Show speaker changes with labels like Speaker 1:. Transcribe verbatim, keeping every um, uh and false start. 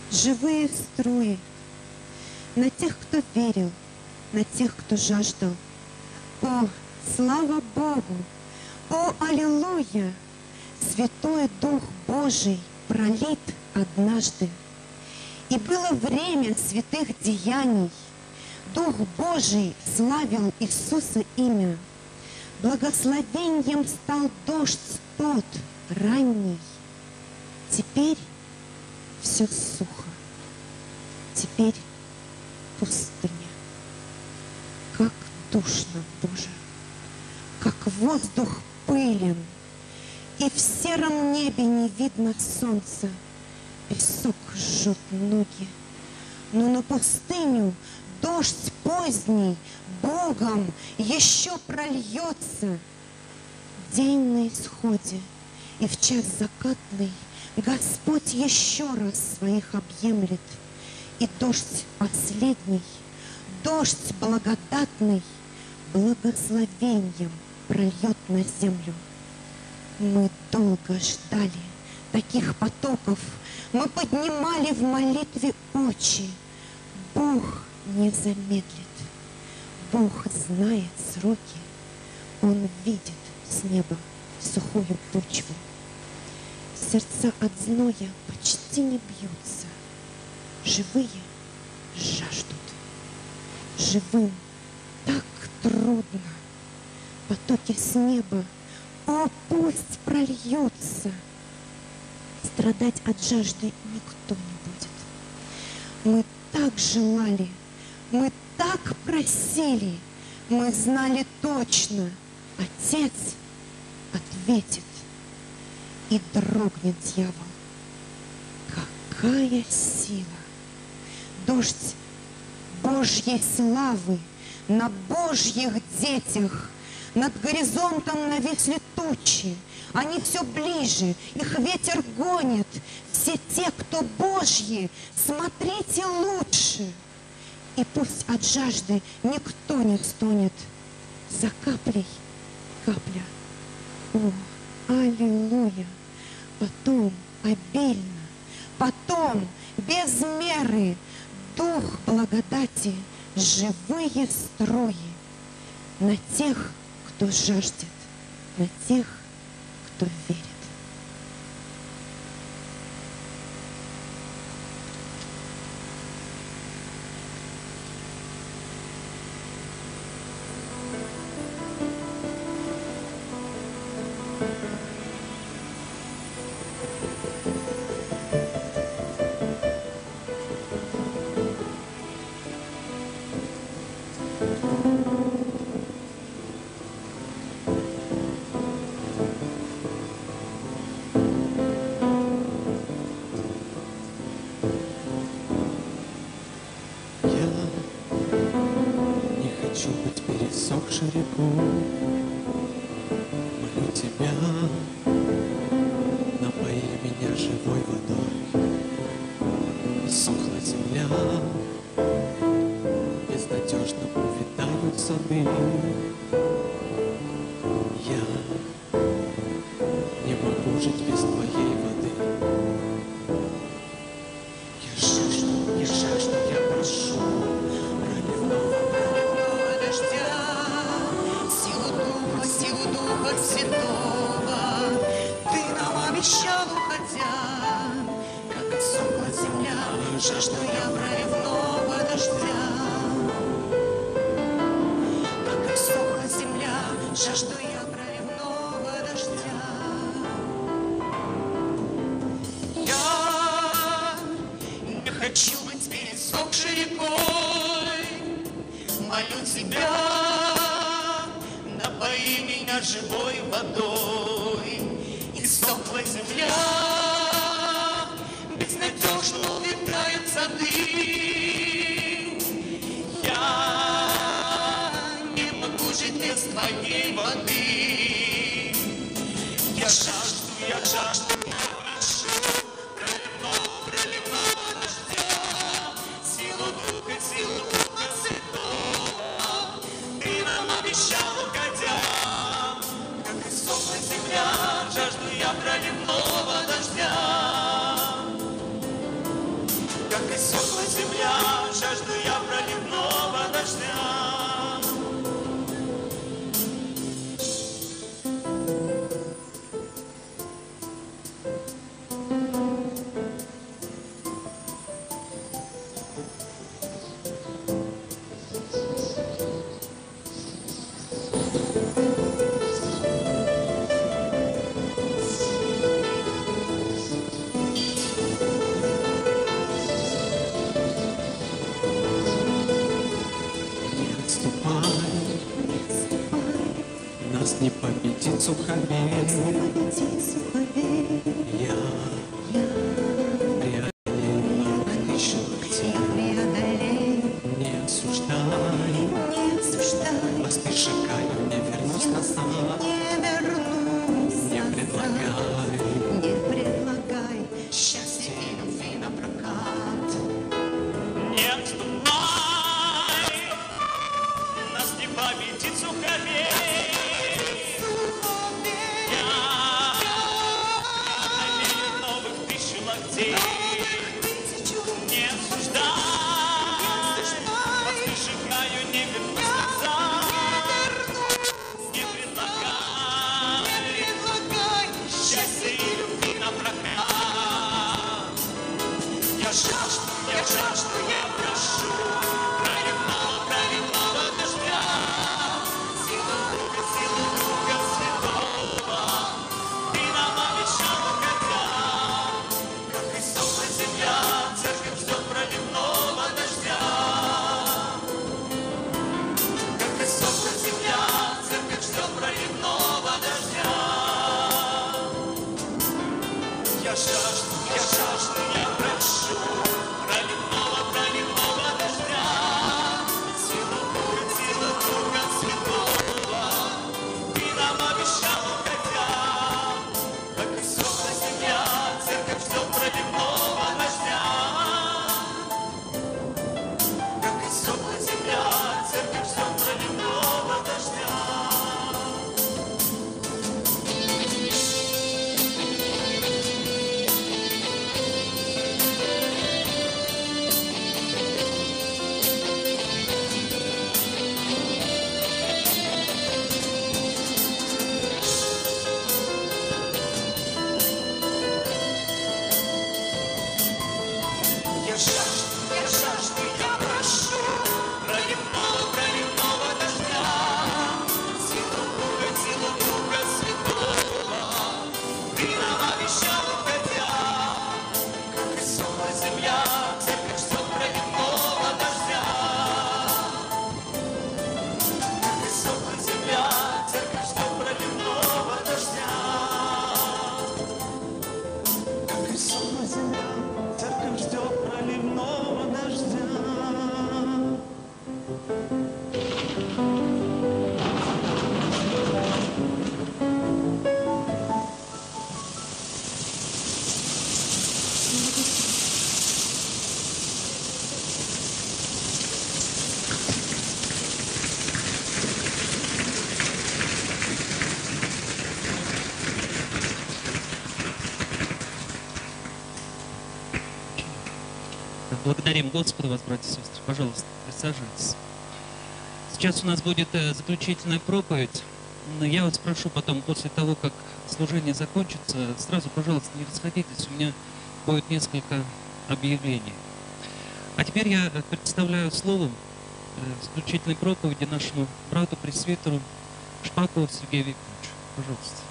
Speaker 1: живые струи, на тех, кто верил, на тех, кто жаждал. О, слава Богу! О, аллилуйя! Святой Дух Божий пролит однажды. И было время святых деяний. Дух Божий славил Иисуса имя. Благословеньем стал дождь тот ранний. Теперь все сухо. Теперь пустыня. Как душно, Боже! Как воздух пылен, и в сером небе не видно солнца. Песок жжет ноги, но на пустыню дождь поздний Богом еще прольется. День на исходе, и в час закатный Господь еще раз своих объемлет. И дождь последний, дождь благодатный, благословением прольет на землю. Мы долго ждали таких потоков, мы поднимали в молитве очи. Бог не замедлит, Бог знает сроки, Он видит с неба сухую почву. Сердца от зноя почти не бьются, живые жаждут. Живым так трудно, потоки с неба, о, пусть прольются. Страдать от жажды никто не будет. Мы так желали, мы так просили, мы знали точно, Отец ответит, и дрогнет дьявол. Какая сила! Дождь Божьей славы на Божьих детях. Над горизонтом нависли тучи, они все ближе, их ветер гонит. Все те, кто Божьи, смотрите лучше. И пусть от жажды никто не стонет. За каплей капля. О, аллилуйя! Потом обильно, потом без меры Дух благодати, живые струи на тех, кто жаждет, на тех, кто верит.
Speaker 2: Рекой, молю тебя, напои меня живой водой. Иссохла земля, безнадежно увядают сады. Я не могу жить без твоей воды. Я жажду, я жажду, я прошу проливного, проливного дождя. Силу Духа Святого Ты нам обещал, уходя, как иссохла земля, жажду я проливного дождя. Как иссохла земля, жажду я проливного дождя. Я не хочу быть пересохшей рекой, молю тебя, напои меня живой водой. Иссохла земля, безнадежно увядают сады. Я не могу жить без твоей воды. Я жажду, я жажду, я прошу проливного, проливного дождя. Силу Духа, силу Духа Святого Ты нам обещал, уходя, как иссохла земля, жажду я проливного дождя. как иссохла земля, жажду я проливного дождя.
Speaker 3: Нас не победит суховей. Я преодолею тысячу локтей. Не осуждай, поспешикаю, не вернусь назад. Не предлагай,
Speaker 1: не предлагай счастье и любви на прокат.
Speaker 2: Не отступай, нас не победит суховей. Не осуждай, поспешикаю, не вернусь назад. Не предлагай счастья и любви на прокат. Я жажду, я жажду, я прошу проливного, проливного дождя. Силу Бога, силу Духа Святого ты нам обещал, хотя как иссохла земля, церковь ждет проливного дождя. Как иссохла земля, церковь ждет проливного дождя. Я жажду, я жажду, я прошу проливного, проливного дождя. Силу Духа, силу Духа Святого ты нам обещал, хотя как иссохла земля, церковь ждет проливного дождя. Как иссохла земля, церковь ждет проливного дождя. Я жажду, я жажду, я прошу проливного, проливного дождя. Силу Бога, силу Духа Святого ты нам обещал, хотя как иссохла земля, церковь ждет проливного дождя. Как иссохла земля, церковь ждет проливного дождя. Как иссохла земля, церковь ждет проливного дождя.
Speaker 4: Благодарим Господа вас, братья и сестры. Пожалуйста, присаживайтесь. Сейчас у нас будет э, заключительная проповедь. Но я вас прошу потом, после того, как служение закончится, сразу, пожалуйста, не расходитесь. У меня будет несколько объявлений. А теперь я представляю словом э, заключительной проповеди нашему брату-пресвитеру Шпакову Сергею Викторовичу. Пожалуйста.